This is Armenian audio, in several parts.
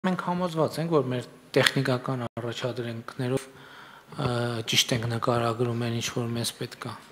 Մենք համոզված ենք, որ մեր տեխնիկական առաջադրանքներով ճիշտ ենք նկարագրում են ինչ-որ մեզ պետք է։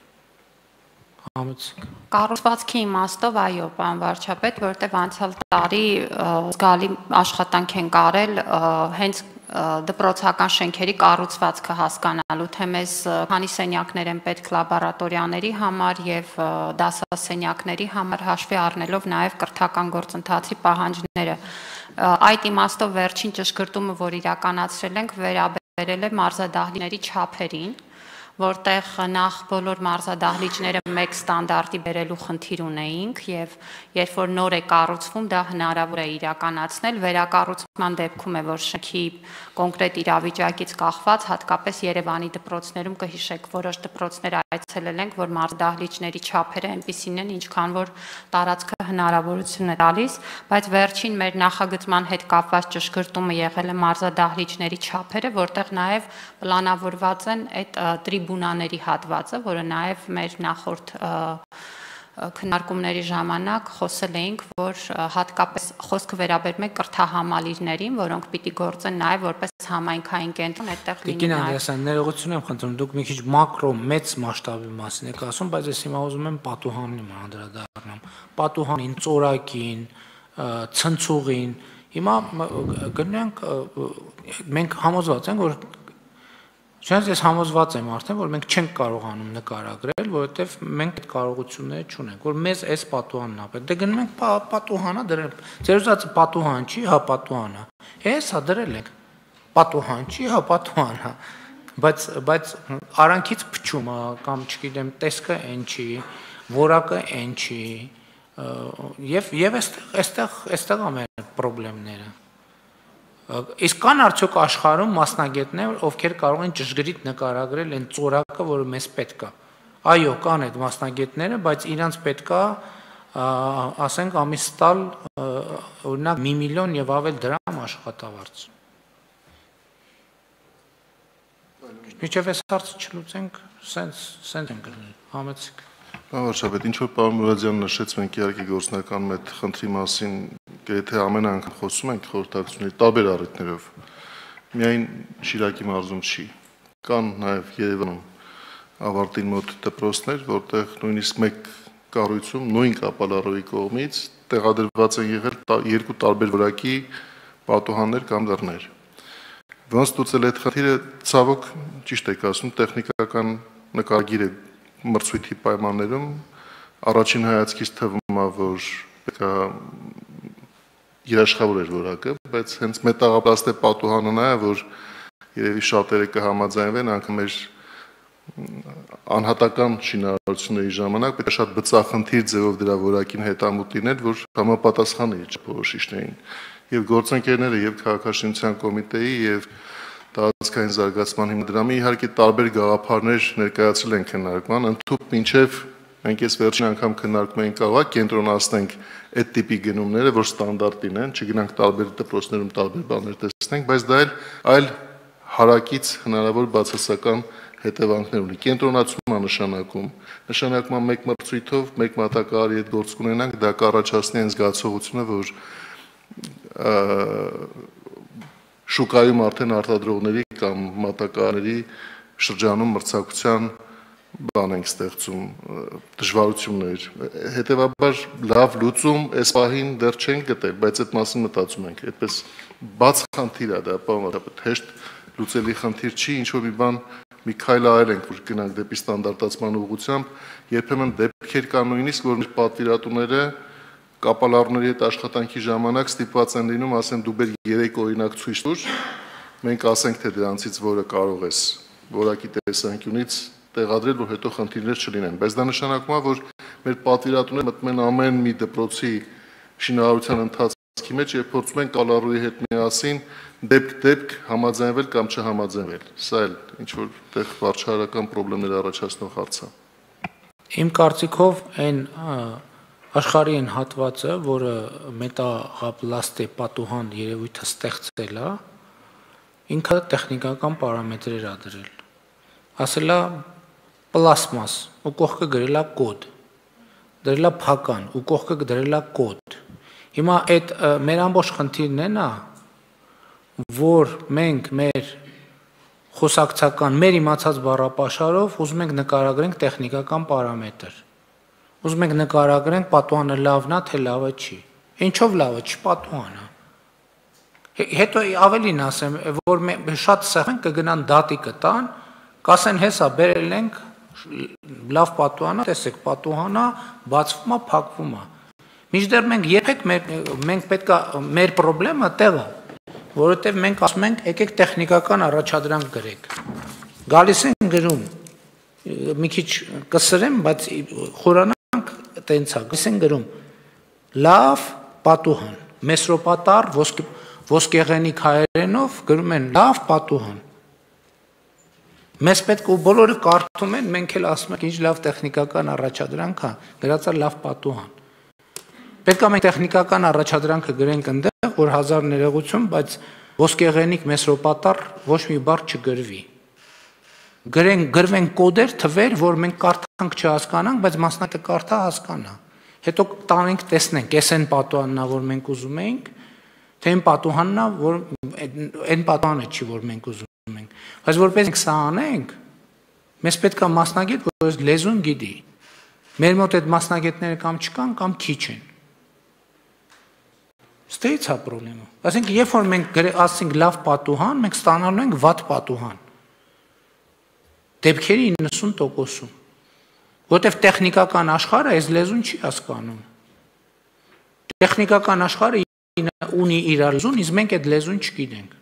Կառուցվածքի իմաստով այո, պարոն վարչապետ, որտեղ անցյալ տարի զգալի աշխատանք են արել հենց դպրոցական շենքերի կառուցվածքը հասկանալու, թե մեզ քանի սենյակներ են պետք լաբորատորիաների համար եւ դասասենյակների համար հաշվի առնելով նաեւ կրթական գործընթացի պահանջները։ Այդ իմաստով վերջին ճշգրտումը, որ իրականացրել ենք, վերաբերել է մարզադահլիճների չափերին, որտեղ նախ բոլոր մարզադահլիճները մեկ ստանդարտի բերելու խնդիր ունեինք եւ երբ որ նոր է կառուցվում, դա հնարավոր է իրականացնել, վերակառուցման դեպքում է, որ շենքի կոնկրետ իրավիճակից կախված, հատկապես Երևանի դպրոցներում կհիշեք, որոշ դպրոցներ այցելել ենք, որ մարզադահլիճների չափերը այնպիսին են, ինչքան որ տարածքը հնարավորություն է տալիս, բայց վերջին մեր նախագծման հետ կապված ճշգրտումը եղել է մարզադահլիճների չափերը, որտեղ նաեւ պլանավորված են այդ տրիբունաների հատվածը, որը նաև մեր նախորդ քննարկումների ժամանակ խոսել էինք, որ հատկապես խոսքը վերաբերում է կրթահամալիրներին, որոնք պիտի գործեն նաև որպես համայնքային կենտրոն, այդտեղ լինի։ Տիկին Անդրեասյան, ներողություն եմ խնդրում, դուք մի քիչ մակրո մեծ մասշտաբի մասին եք ասում, բայց ես հիմա ուզում եմ պատուհանին անդրադառնամ։ Պատուհանին, ծորակին, ցնցուղին։ Հիմա գնանք մենք համոզված ենք, որ Չնայած ես համոզված եմ արդեն, որ մենք չենք կարողանում նկարագրել, որովհետև մենք այդ կարողությունները չունենք, որ մեզ այս պատուհանն ապել։ Դե գնում ենք պատուհանա դրել։ Ձեր ուզած պատուհան չի, հա պատուհան է։ Էս հա դրել ենք։ Պատուհան չի, հա պատուհան է։ Բայց արանքից փչում է կամ չգիտեմ, տեսքը այն չի, որակը այն չի։ Եվ այստեղ է մեր խնդիրները։ Իսկ կան արդյոք աշխարհում մասնագետներ, ովքեր կարող են ճշգրիտ նկարագրել այն ծորակը, որը մեզ պետք է։ Այո, կան այդ մասնագետները, բայց իրանց պետք է, ասենք, ամիս տալ օրինակ 1 միլիոն եւ ավել դրամ աշխատավարձ։ Միջև այս հարցը չլուծենք, սենց ենք գնում, համեցիկ։ Վարչապետ, ինչ որ պարոն Մուրադյանը նշեց, մենք իհարկե գործնականում այդ խնդրի մասին եթե ամեն անգամ խոսում ենք խորհրդակցությունների տարբեր առիթներով, միայն Շիրակի մարզում չի։ Կան նաև Երևանում ավարտին մոտ դպրոցներ, որտեղ նույնիսկ մեկ կառույցում նույն կապալառուի կողմից տեղադրված են եղել երկու տարբեր որակի պատուհաններ կամ դռներ։ Ոնց ստուգել այդ խնդիրը, ցավոք ճիշտ եք ասում, տեխնիկական նկարագիր է մրցույթի պայմաններում առաջին հայացքից թվում է, որ պետք է երաշխավոր էր որակը, բայց հենց մետաղապլաստե պատուհանը նա է, որ երևի շատերը կհամաձայնվեն, անգամ մեր անհատական շինարարությունների ժամանակ պետք է շատ բծախնդիր ձևով դրա որակին հետամուտ լիներ, որ համապատասխանի որոշիչներին։ Եվ գործընկերները, եւ քաղաքաշինության կոմիտեի, եւ տարածքային զարգացման հիմնադրամի իհարկե տարբեր գաղափարներ ներկայացրել են քննարկման, ընդհանուր մինչև մենք այս վերջին անգամ քննարկում ենք կարող կենտրոնացնենք այդ տիպի գնումները, որ ստանդարտ լինեն, չգնանք տարբեր դպրոցներում տարբեր բաներ տեսնենք, բայց դա այլ հարակից հնարավոր բացասական հետևանքներ ունի։ Կենտրոնացումը նշանակում մեկ մրցույթով, մեկ մատակարարի հետ գործ կունենանք, դա կառաջացնի այն զգացողությունը, որ շուկայում արդեն արտադրողների կամ մատակարարների շրջանում մրցակցության բան ենք ստեղծում, դժվարություններ։ Հետևաբար լավ լուծում այս պահին դեռ չենք գտել, բայց այդ մասին մտածում ենք։ Այդպես բաց խնդիր է դա, պարոն, հեշտ լուծելի խնդիր չի, ինչ որ մի բան մի քայլ արել ենք, որ գնանք դեպի ստանդարտացման ուղղությամբ, երբեմն դեպքեր կան նույնիսկ, որ մեր պատվիրատուները կապալառուների հետ աշխատանքի ժամանակ ստիպված են լինում, ասեն դու բեր 3 օրինակ ցույց տուր, մենք ասենք թե դրանցից որը կարող ես որակի տեսանկյունից տեղադրել, որ հետո խնդիրներ չլինեն, բայց դա նշանակում է, որ մեր պատվիրատուները մտնում են ամեն մի դպրոցի շինարարության ընթացքի մեջ եւ փորձում են կալառուի հետ միասին դեպք համաձայնվել կամ չհամաձայնվել։ Սա էլ ինչ որ տեղ վարչարական խնդիրներ առաջացնող հարց է։ Իմ կարծիքով այն աշխարհի այն հատվածը, որը մետաղապլաստե պատուհան երևույթը ստեղծել է, ինքը տեխնիկական պարամետրեր է դրել։ Ասել է պլաստմաս ու կողքը գրել է կոդ, դրել է փական ու կողքը դրել է կոդ։ Հիմա այդ մեր ամբողջ խնդիրն է նա, որ մենք մեր խոսակցական, մեր իմացած բառապաշարով ուզում ենք նկարագրենք տեխնիկական պարամետր։ Ուզում ենք նկարագրենք պատուհանը լավն է, թե լավը չի։ Ինչով լավը չի, պատուհանը։ Հետո ավելին ասեմ, որ շատ սեղան կգնան դատի կտան, կասեն հեսա բերել ենք լավ պատուհանա, տեսեք պատուհանա, բացվում է, փակվում է։ Մինչդեռ մենք երբեք մենք պետք է մեր խնդրեմը տեղը, որովհետև մենք ասում ենք եկեք տեխնիկական առաջադրանք գրեք։ Գալիս են գրում, մի քիչ կսրեմ, բայց խորանանք տենց է, գալիս են գրում լավ պատուհան, մեսրոպատար ոսկեղենիկ հայերենով գրում են լավ պատուհան։ Մեզ պետք ու բոլորը կարդում են, մենք էլ ասում ենք ինչ լավ տեխնիկական առաջադրանք է, գրած է լավ պատուհան։ Պետք է մենք տեխնիկական առաջադրանքը գրենք այնտեղ, որ 1000 ներողություն, բայց ոսկեղենիկ մեսրոպատար ոչ մի բառ չգրվի։ Գրվեն կոդեր, թվեր, որ մենք կարդանք չհասկանանք, բայց մասնակիցը կարդա հասկանա։ Հետո տանենք, տեսնենք, էս են պատուհանն է, որ մենք ուզում ենք, թե այն պատուհանն է, որ այն պատուհանը չի, որ մենք ուզում ենք։ Բայց որպես մենք սա անենք, մեզ պետք է մասնագետ, որ լեզուն գիտի։ Մեր մոտ այդ մասնագետները կամ չկան, կամ քիչ են։ Ստեից է խնդրումը։ Այսինքն, երբ որ մենք ասենք լավ պատուհան, մենք ստանալու ենք վատ պատուհան։ Դեպքերի 90%-ում։ Որտեվ տեխնիկական աշխարհը այս լեզուն չի հասկանում։ Տեխնիկական աշխարհը ունի իր լեզուն, իսկ մենք այդ լեզուն չգիտենք։